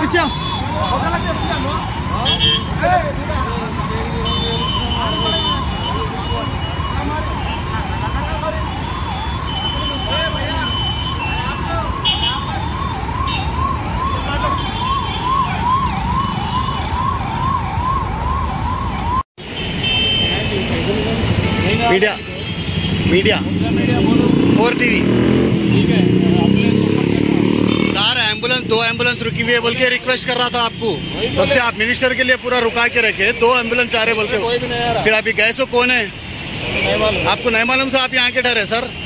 Media media 4 TV। ठीक है, sir ambulance 2 ambulance रुकी हुई है बोल के रिक्वेस्ट कर रहा था आपको। तब से आप मिनिस्टर के लिए पूरा रुका के रखे, 2 एम्बुलेंस आ रहे बोल के। कोई भी नहीं आ रहा। फिर अभी गए सो कौन है नहीं मालूम। आपको नहीं मालूम, से आप यहाँ के डर है सर।